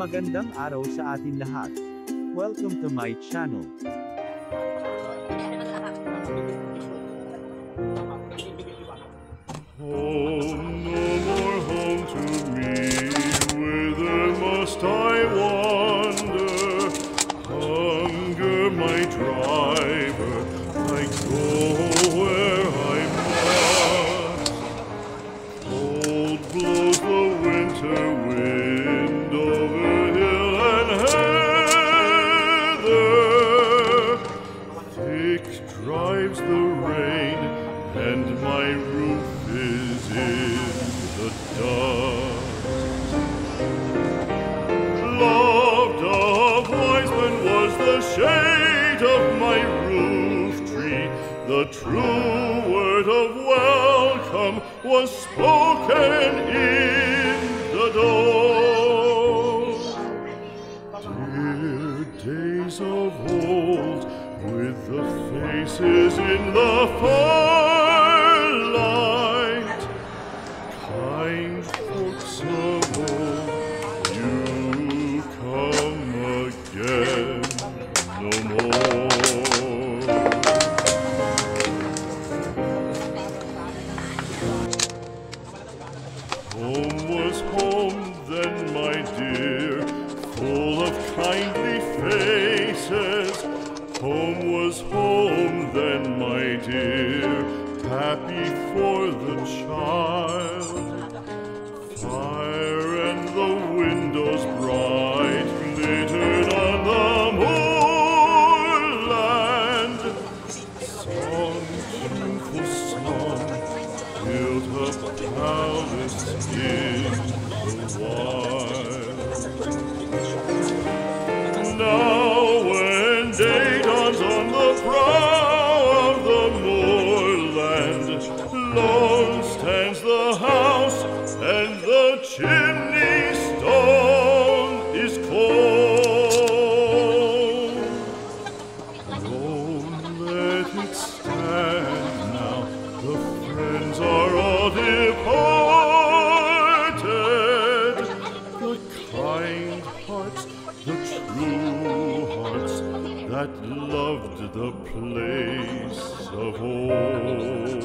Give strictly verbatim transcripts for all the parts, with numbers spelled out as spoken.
Magandang araw sa atin lahat. Welcome to my channel. Home, no more home to me, whither must I wander? Hunger my driver, I go where I must. Cold blows the winter wind over hill and heather, thick drives the rain, and my roof is in the dust. Loved of wise men was the shade of my roof tree. The true word of welcome was spoken in the door. Dear days of old, with the faces in the firelight, kind folks of old, you come again no more. Home was home then, my dear, full of kindly faces. Home was home then, my dear, happy for the child. Fire and the windows bright glittered on the moorland. Song, tuneful song, built a palace in the wild. Now when day dawns on the brow of the moorland, lone stands the house, and the chimney stone is cold. Oh, let it stand now, the friends are all departed. The kind hearts, the true hearts, that loved the place of old.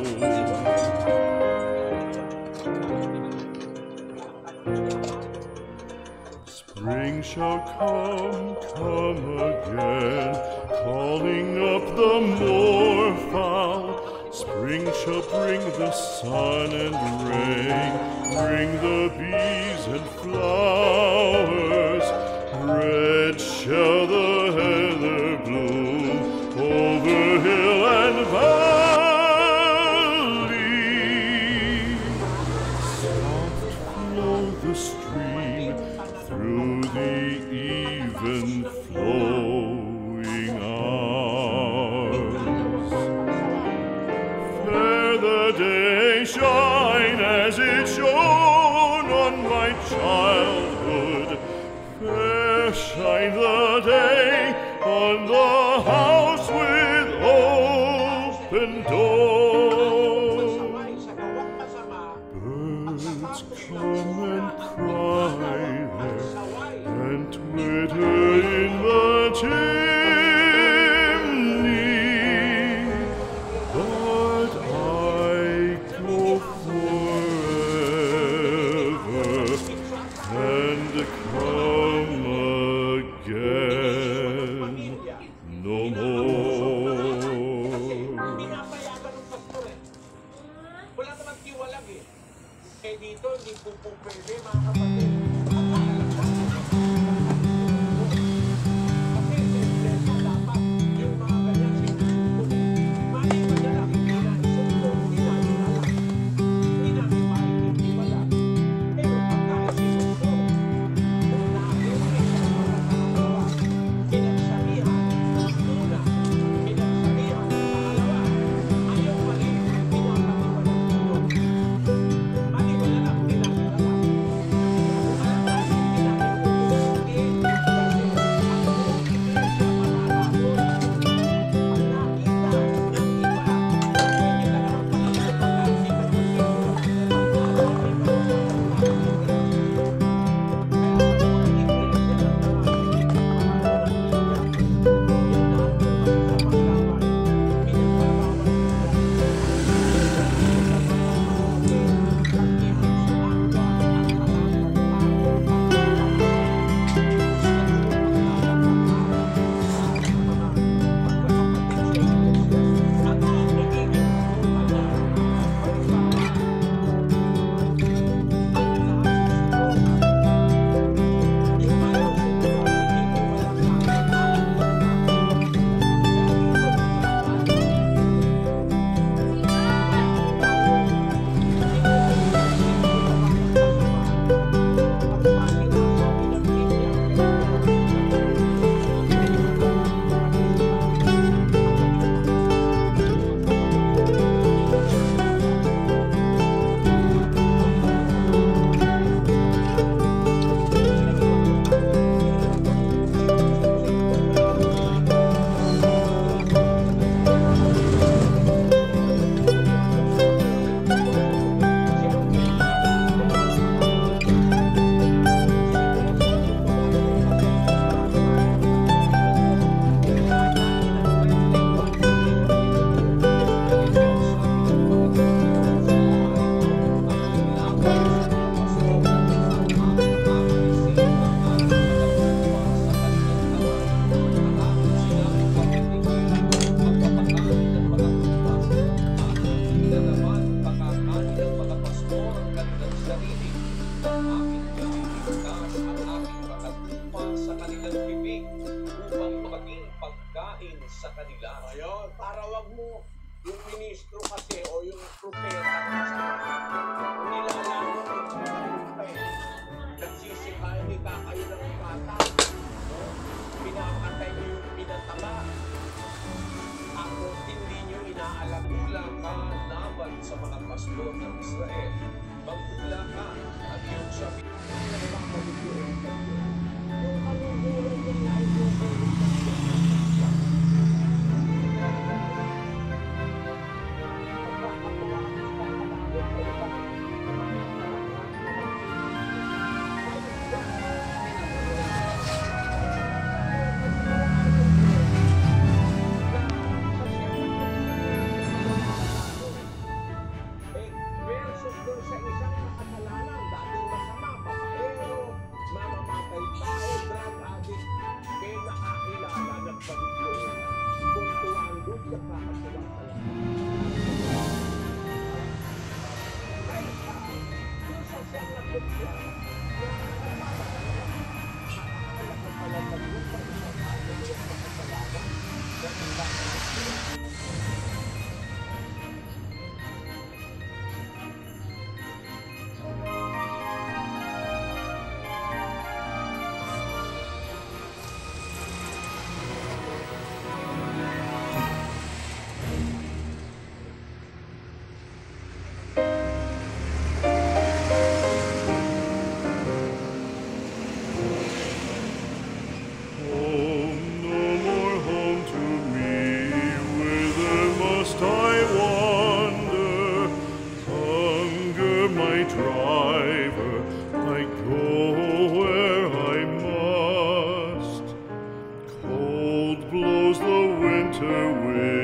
Spring shall come, come again, calling up the moorfowl. Spring shall bring the sun and rain, bring the bees and flowers. Red shall the heather bloom over hill and valley. Soft flow the stream through the even flowing hours. Fair the day shine as it shone on my childhood. Fair shine the day on the house with open door. Birds come and cry there, and twitter in the chimney, but I go forever and come again ang maging pagkain sa kanila. Ayun, para wag mo yung ministro kasi o yung propeta kasi nilalaman ng mga lupa eh. Nagsisikain ni kakayo ng bata. No? Pinapatay niyo yung pinataba. Ako, hindi niyo inaalam. Magmula ka laban sa mga pastor ng Israel. Magmula ka at iyong sabi. Yung kanunggulan niya ay yung versus doon sa isang makasalanan, dating masama, babaero, mamamatay tao, drug addict, kaya nakakilala ng pagiging kung tuwaan doon sa kakasalanan. Ay, yung sa siyang siya, nakakalaman pala na doon sa isang tao yung makasalanan, ganun ba? Home, no more home to me, whither must I wander? Hunger my driver, I go where I must. Cold blows the winter wind.